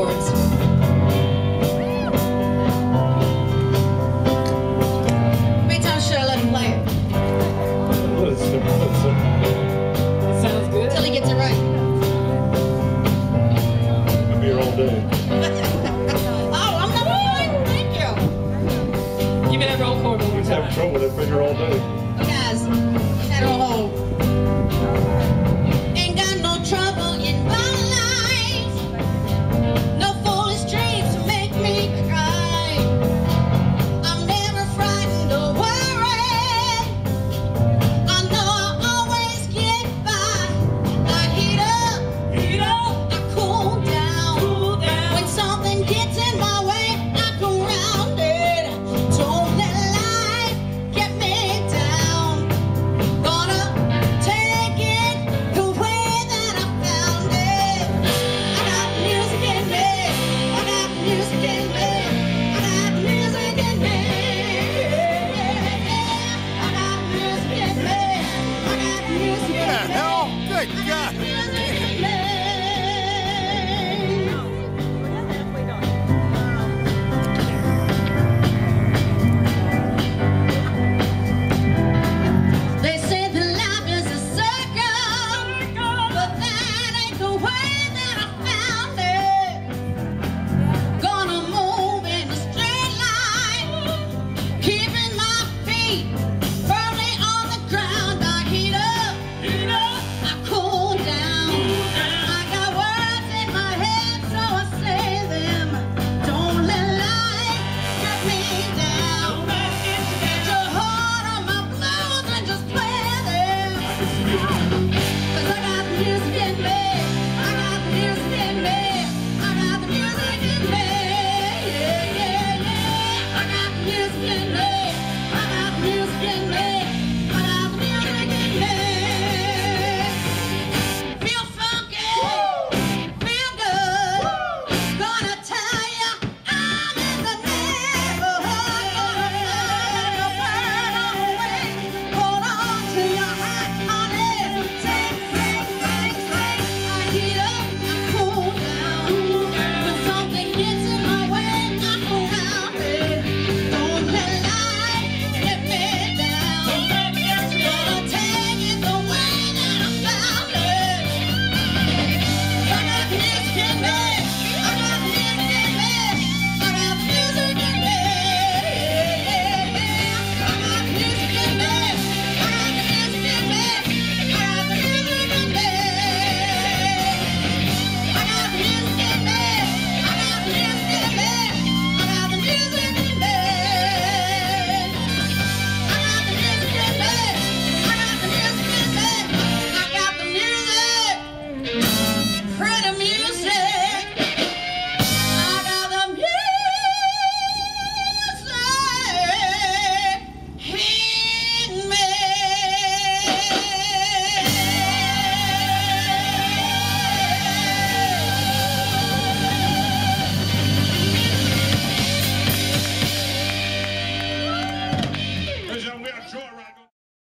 chords. How many times should I let him play it? It's simple. It sounds good. Until he gets it right. I'll be here all day. Oh, I'm not playing. Thank you. Give me that roll chord one more He's having time. trouble with that finger all day.